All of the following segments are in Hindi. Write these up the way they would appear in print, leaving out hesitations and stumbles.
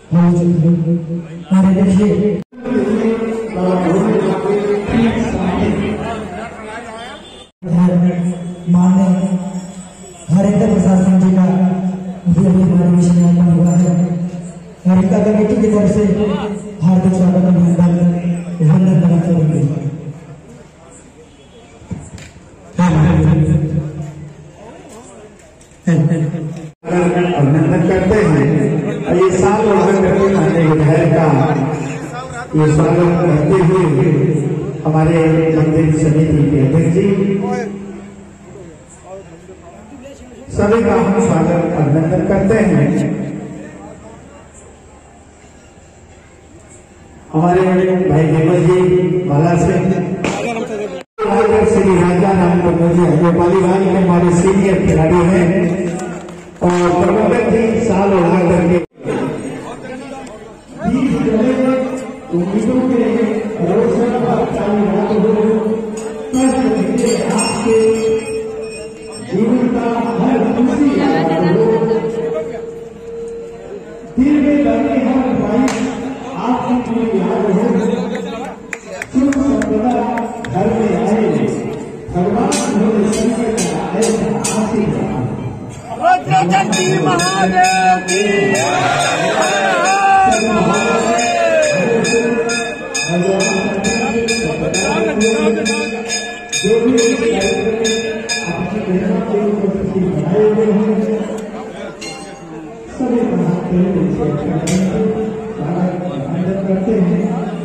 हमारे देखिए माननीय हरिंदर प्रसाद सिंह जी का भी अभी हमारे मिशन में आगमन हुआ है और इनका कमेटी की तरफ से हार्दिक स्वागत अभिनंदन वंदन नमन करेंगे। अभिनंदन करते हैं और ये साल करके विधायक का ये स्वागत करते हुए हमारे मंदिर समिति के अध्यक्ष जी सभी का हम स्वागत अभिनंदन करते हैं। हमारे भाई देवर जी बाला से श्री राजा राम जी नेपाली भाई हमारे सीनियर खिलाड़ी हैं और प्रबंधक जी साल उड़ा करके उम्मीदों के आपके जीवन का हर खुशी दिल में बने हर भाई आपकी याद हो सुख संपदा घर में आए भगवान उन्होंने संकट ऐसा आशीर्वाद महादेव की जो भी आपकी बहनों के उपस्थिति बनाए हुए हैं सभी आनंद करते हैं।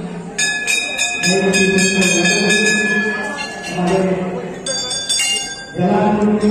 हमारे जलालपुर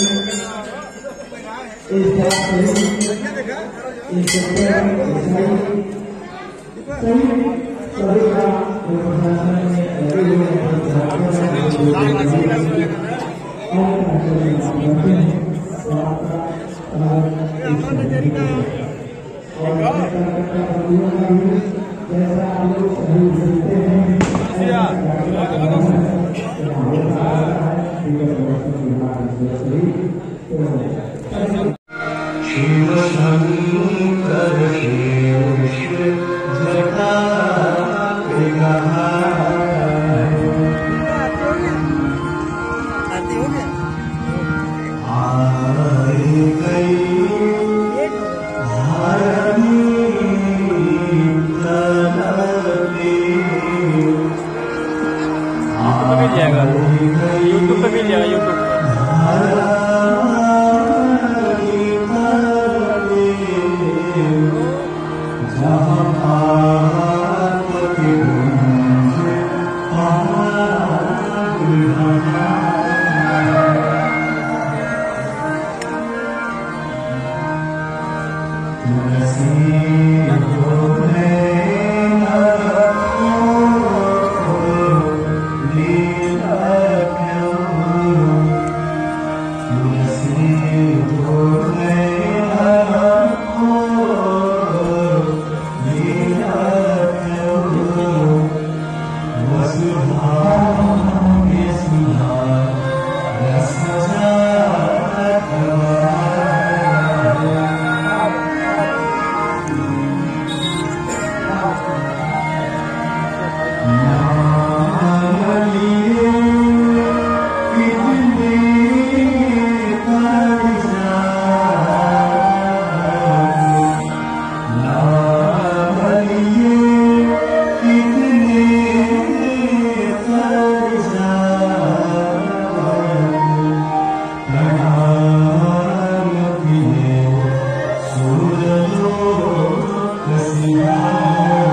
यूट्यूब पे मिल जाएगा यूट्यूब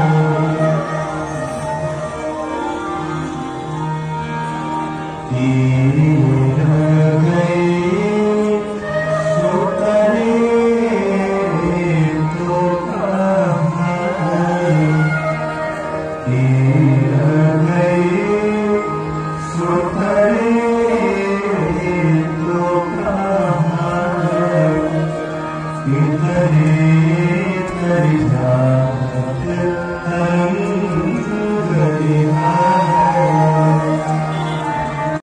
He